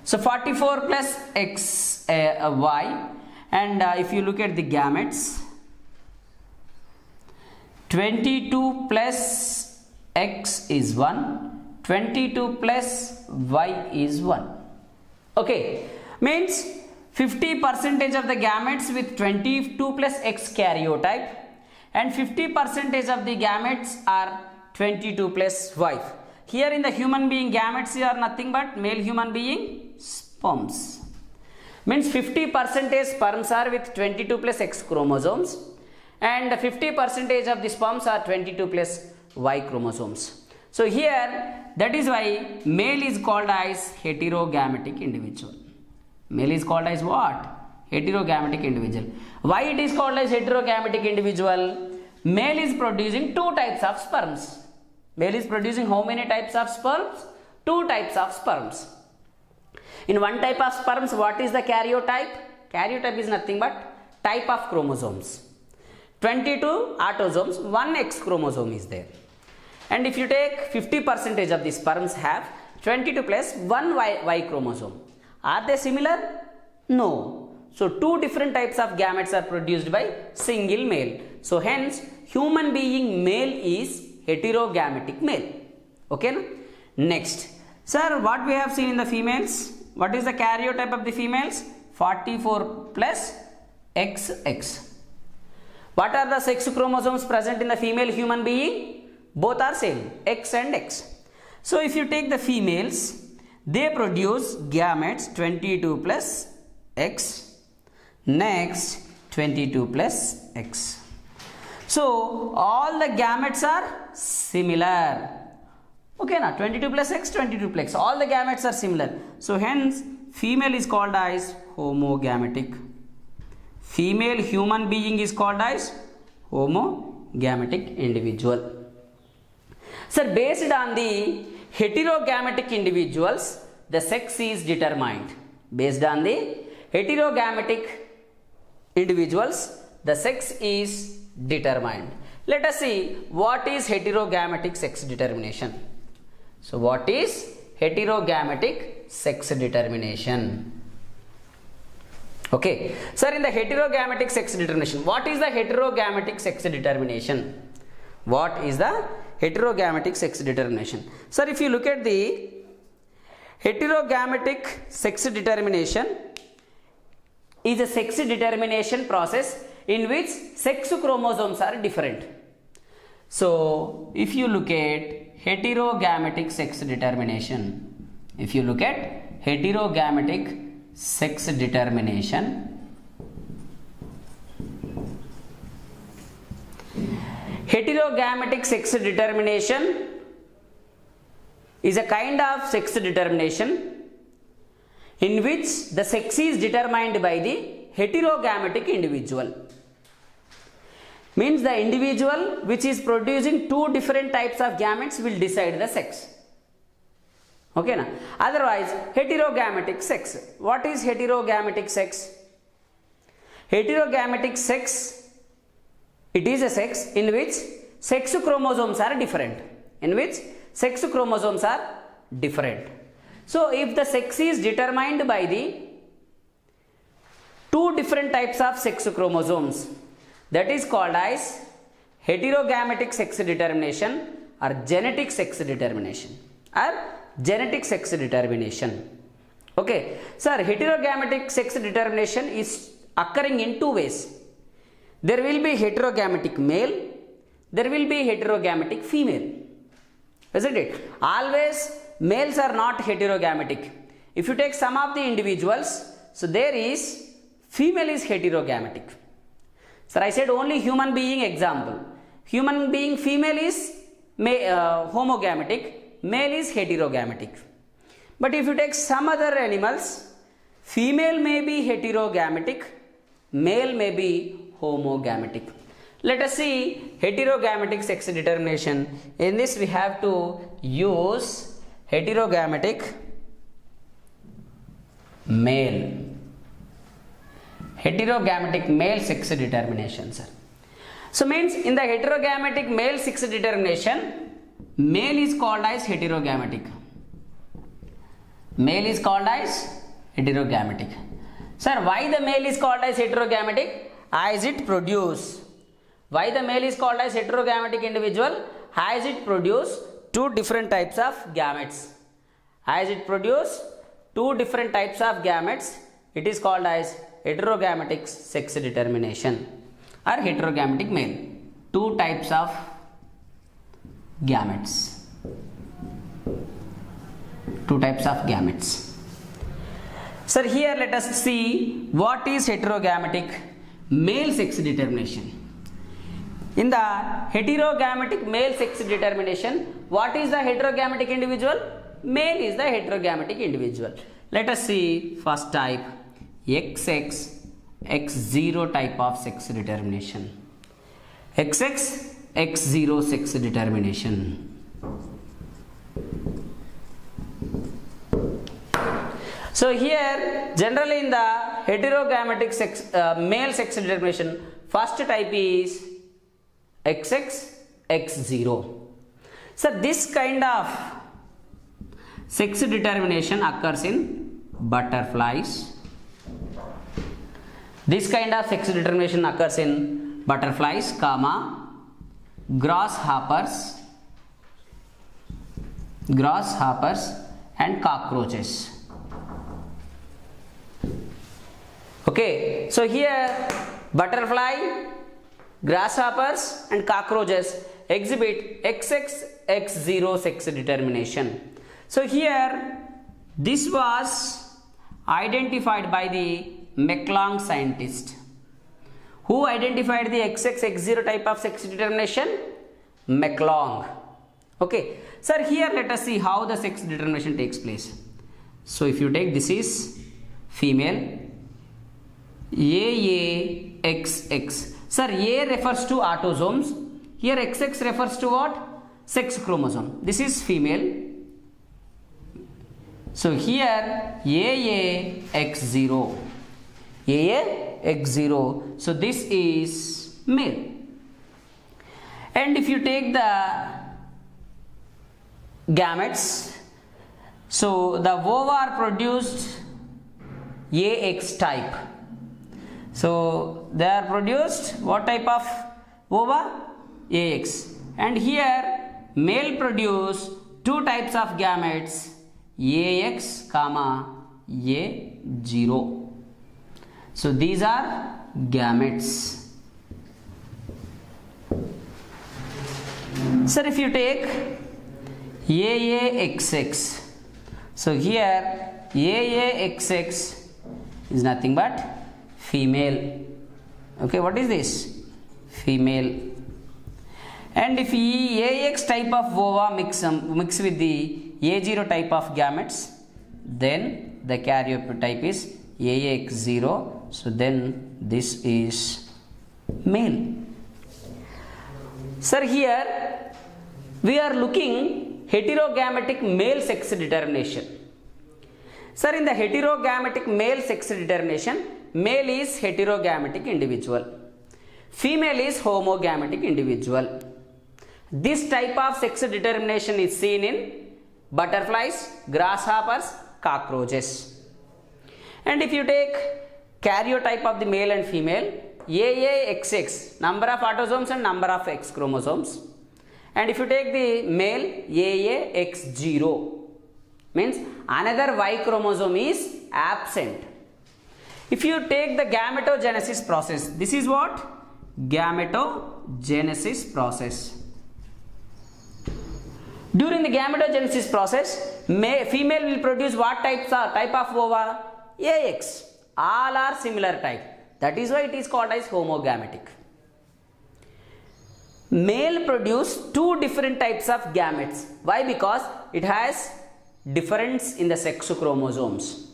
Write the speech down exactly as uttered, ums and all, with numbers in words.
So forty-four plus X uh, Y, and uh, if you look at the gametes, twenty-two plus X is one, twenty-two plus Y is one. Okay, means fifty percentage of the gametes with twenty-two plus X karyotype and fifty percentage of the gametes are twenty-two plus Y. Here in the human being, gametes are nothing but male human being sperms. Means fifty percentage sperms are with twenty-two plus X chromosomes and fifty percentage of the sperms are twenty-two plus Y chromosomes. So here, that is why male is called as heterogametic individual. Male is called as what? Heterogametic individual. Why it is called as heterogametic individual? Male is producing two types of sperms. Male is producing how many types of sperms? Two types of sperms. In one type of sperms, what is the karyotype? Karyotype is nothing but type of chromosomes. twenty-two autosomes, one X chromosome is there. And if you take fifty percentage of the sperms have twenty-two plus one Y, y chromosome. Are they similar? No. So two different types of gametes are produced by single male. So hence human being male is heterogametic male. Okay na? Next, sir, what we have seen in the females? What is the karyotype of the females? forty-four plus X X. What are the sex chromosomes present in the female human being? Both are same, X and X. So if you take the females, they produce gametes twenty-two plus X, next twenty-two plus X. So all the gametes are similar. Okay, now twenty-two plus X, twenty-two plus X, all the gametes are similar. So hence female is called as homogametic. Female human being is called as homogametic individual. Sir, based on the heterogametic individuals, the sex is determined. Based on the heterogametic individuals, the sex is determined. Let us see what is heterogametic sex determination. So, what is heterogametic sex determination? Okay, sir, in the heterogametic sex determination, what is the heterogametic sex determination? What is the heterogametic sex determination? Sir, if you look at the heterogametic sex determination, is a sex determination process in which sex chromosomes are different. So, if you look at heterogametic sex determination, if you look at heterogametic sex determination, heterogametic sex determination is a kind of sex determination in which the sex is determined by the heterogametic individual. Means the individual which is producing two different types of gametes will decide the sex. Okay na? Otherwise, heterogametic sex. What is heterogametic sex? Heterogametic sex, it is a sex in which sex chromosomes are different. In which sex chromosomes are different. So, if the sex is determined by the two different types of sex chromosomes, that is called as heterogametic sex determination or genetic sex determination or genetic sex determination. Okay, sir, heterogametic sex determination is occurring in two ways. There will be heterogametic male, there will be heterogametic female. Isn't it? Always males are not heterogametic. If you take some of the individuals, so there is female is heterogametic. Sir, I said only human being example. Human being female is uh, homogametic, male is heterogametic. But if you take some other animals, female may be heterogametic, male may be homogametic. Let us see heterogametic sex determination. In this we have to use heterogametic male. Heterogametic male sex determination, sir. So means in the heterogametic male sex determination, male is called as heterogametic. Male is called as heterogametic. Sir, why the male is called as heterogametic? As it produce. Why the male is called as heterogametic individual? As it produce two different types of gametes. As it produce two different types of gametes, it is called as heterogametic sex determination or heterogametic male. Two types of gametes. Two types of gametes. Sir, here let us see what is heterogametic male sex determination. In the heterogametic male sex determination, what is the heterogametic individual? Male is the heterogametic individual. Let us see first type, X X X zero type of sex determination. X X X zero sex determination. So here generally in the heterogametic sex, uh, male sex determination, first type is X X X zero. So this kind of sex determination occurs in butterflies. This kind of sex determination occurs in butterflies, comma, grasshoppers, grasshoppers and cockroaches. Okay, so here butterfly, grasshoppers and cockroaches exhibit X X X zero sex determination. So here this was identified by the McClung scientist. Who identified the X X X zero type of sex determination? McClung. Okay, sir, here let us see how the sex determination takes place. So if you take, this is female, A A X X. Sir, A refers to autosomes. Here X X refers to what? Sex chromosome. This is female. So here A A X zero. A A X zero. So this is male. And if you take the gametes, so the ova are produced A X type. So they are produced what type of ova? A X. And here male produce two types of gametes, A X comma A zero. So these are gametes. Sir, if you take A A X X, so here A A X X is nothing but female. Okay, what is this? Female. And if A X type of ova mix, um, mix with the A zero type of gametes, then the karyotype is A X zero. So then this is male. Sir, here we are looking heterogametic male sex determination. Sir, in the heterogametic male sex determination, male is heterogametic individual, female is homogametic individual. This type of sex determination is seen in butterflies, grasshoppers, cockroaches. And if you take karyotype of the male and female, A A X X, number of autosomes and number of X chromosomes. And if you take the male, A A X zero, means another Y chromosome is absent. If you take the gametogenesis process, this is what? Gametogenesis process. During the gametogenesis process, male, female will produce what types are type of ova? A X. All are similar type. That is why it is called as homogametic. Male produce two different types of gametes. Why? Because it has difference in the sex chromosomes.